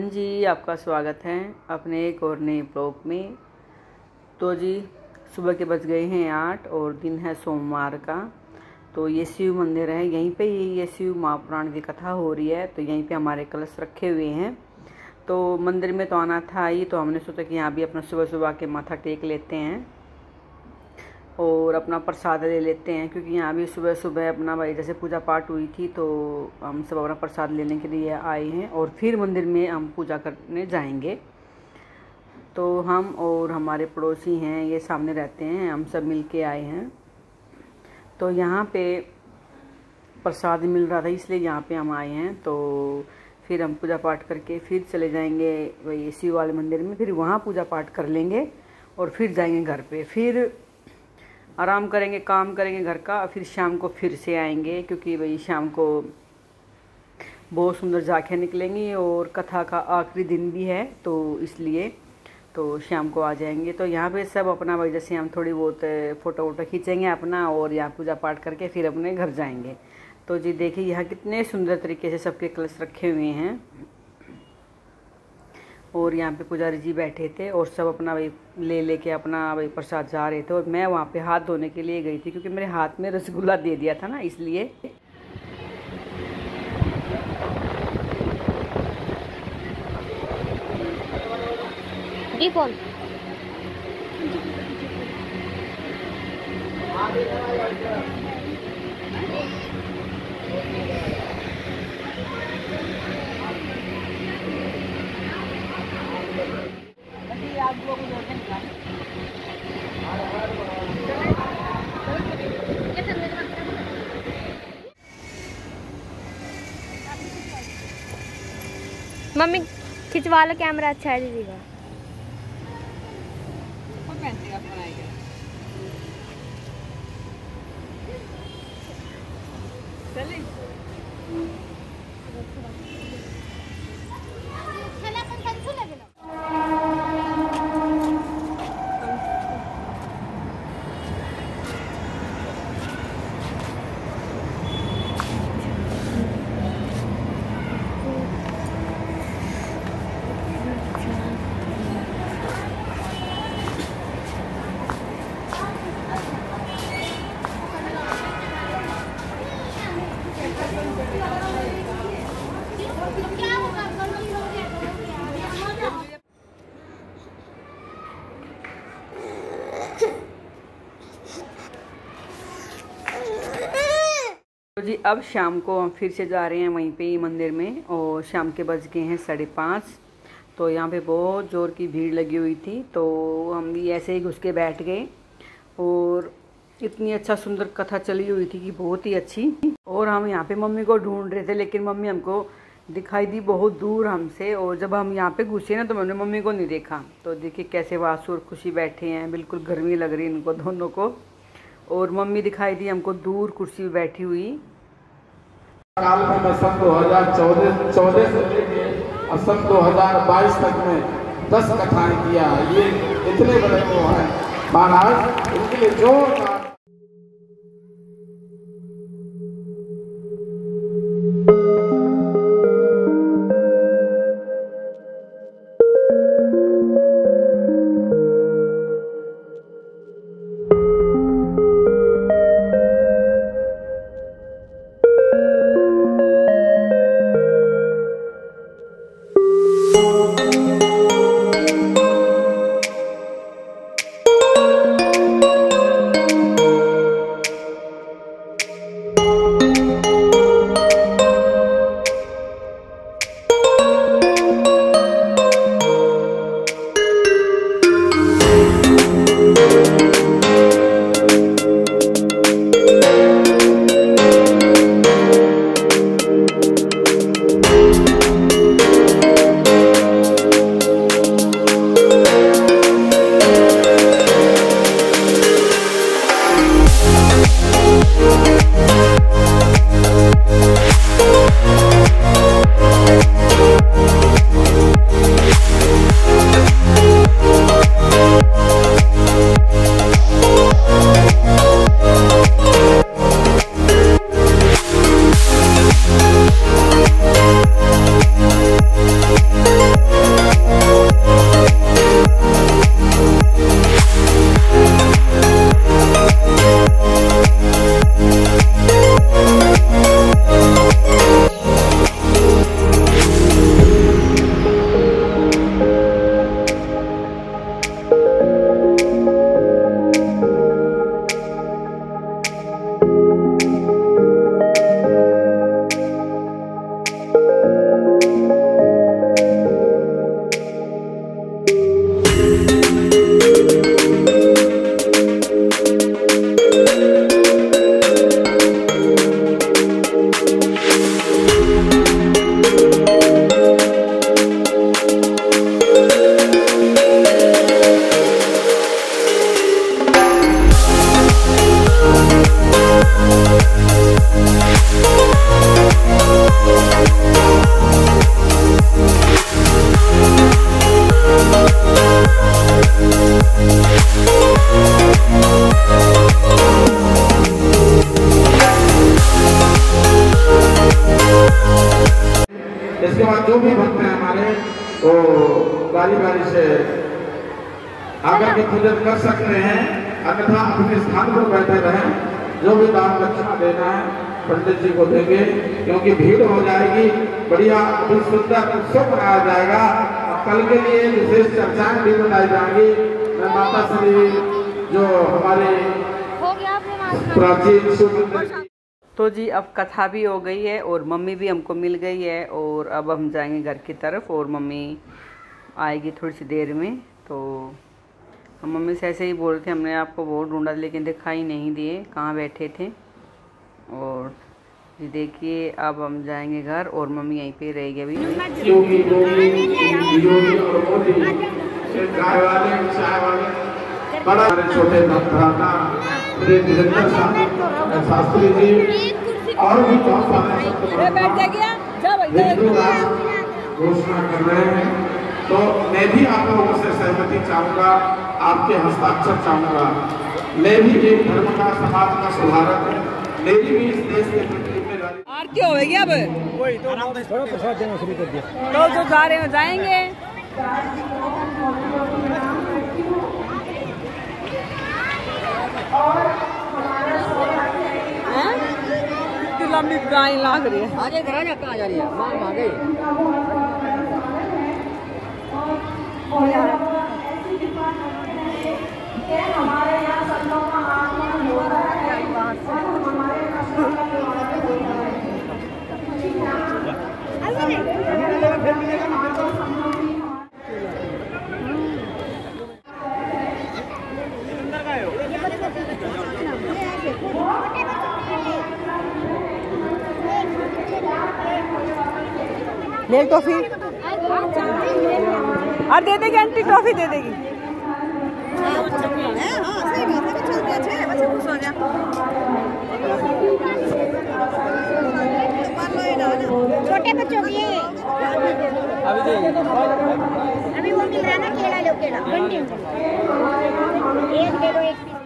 जी, आपका स्वागत है अपने एक और नए ब्लॉग में। तो जी, सुबह के बज गए हैं 8 और दिन है सोमवार का। तो ये शिव मंदिर है, यहीं पे ये शिव महापुराण की कथा हो रही है। तो यहीं पे हमारे कलश रखे हुए हैं। तो मंदिर में तो आना था ही, तो हमने सोचा कि यहाँ भी अपना सुबह सुबह के माथा टेक लेते हैं और अपना प्रसाद ले लेते हैं, क्योंकि यहाँ भी सुबह सुबह अपना भाई जैसे पूजा पाठ हुई थी तो हम सब अपना प्रसाद लेने के लिए आए हैं और फिर मंदिर में हम पूजा करने जाएंगे। तो हम और हमारे पड़ोसी हैं, ये सामने रहते हैं, हम सब मिल के आए हैं। तो यहाँ पे प्रसाद मिल रहा था, इसलिए यहाँ पे हम आए हैं। तो फिर हम पूजा पाठ करके फिर चले जाएंगे वही शिव वाले मंदिर में, फिर वहाँ पूजा पाठ कर लेंगे और फिर जाएंगे घर पे, फिर आराम करेंगे, काम करेंगे घर का। फिर शाम को फिर से आएंगे, क्योंकि भाई शाम को बहुत सुंदर झांकियाँ निकलेंगी और कथा का आखिरी दिन भी है, तो इसलिए तो शाम को आ जाएंगे। तो यहाँ पे सब अपना भाई जैसे हम थोड़ी बहुत फ़ोटो वोटो खींचेंगे अपना और यहाँ पूजा पाठ करके फिर अपने घर जाएंगे। तो जी देखिए यहाँ कितने सुंदर तरीके से सबके कलश रखे हुए हैं और यहाँ पे पुजारी जी बैठे थे और सब अपना भाई लेके अपना भाई प्रसाद जा रहे थे। और मैं वहाँ पे हाथ धोने के लिए गई थी, क्योंकि मेरे हाथ में रसगुल्ला दे दिया था ना, इसलिए। जी फोन मम्मी खिंचवा लो, कैमरा अच्छा है दीदी का। तो जी अब शाम को हम फिर से जा रहे हैं वहीं पे ही मंदिर में, और शाम के बज गए हैं 5:30। तो यहाँ पे बहुत ज़ोर की भीड़ लगी हुई थी, तो हम भी ऐसे ही घुस के बैठ गए और इतनी अच्छा सुंदर कथा चली हुई थी कि बहुत ही अच्छी। और हम यहाँ पे मम्मी को ढूंढ रहे थे, लेकिन मम्मी हमको दिखाई दी बहुत दूर हमसे, और जब हम यहाँ पे घुसे ना तो मैंने मम्मी को नहीं देखा। तो देखिए कैसे वासु और खुशी बैठे हैं, बिल्कुल गर्मी लग रही इनको दोनों को, और मम्मी दिखाई दी हमको दूर कुर्सी पे बैठी हुई। काल में मैं सन 2014 से लेके और सन 2022 तक में 10 कथाएं किया। ये इतने बड़े वो हैं महाराज, इनके लिए जोरदार बारी बारी से आकर के पूजन कर सकते हैं, अन्यथा अपने स्थान पर बैठे रहें। जो भी दान दक्षिणा देना है पंडित जी को देंगे, क्योंकि भीड़ हो जाएगी। बढ़िया अभी सुंदर उत्सव मनाया जाएगा। कल के लिए विशेष चर्चाएं भी बनाई जाएंगी। माता श्री जो हमारे प्राचीन शिव। तो जी अब कथा भी हो गई है और मम्मी भी हमको मिल गई है, और अब हम जाएंगे घर की तरफ, और मम्मी आएगी थोड़ी सी देर में। तो हम मम्मी से ऐसे ही बोल रहे थे, हमने आपको बहुत ढूंढा लेकिन दिखाई नहीं दिए, कहाँ बैठे थे। और जी देखिए अब हम जाएंगे घर, और मम्मी यहीं पे रहेगी अभी। बड़ा छोटे शास्त्री जी और भी बहुत सारे घोषणा कर रहे हैं। तो मैं भी आप लोगों से सहमति चाहूँगा, आपके हस्ताक्षर चाहूँगा। मैं भी एक धर्म का, समाज का सुधारक हूँ। मेरी भी इस देश के प्रति जिम्मेदारी। आरती होगी अब, वही तो थोड़ा प्रसाद देना शुरू कर दिया। तो जो जा रहे हैं जाएंगे। लंबी लाइन लाग रही है। आगे करा जा, कहाँ जा रही है? माँ आ गई। हमारे यहाँ संतों का आगमन हो रहा है। ले टॉफी और दे देगी आंटी, ट्रॉफी दे देगी। छोटे बच्चों की अभी वो मिल रहा है ना, केला लो, केला एक ले लो, एक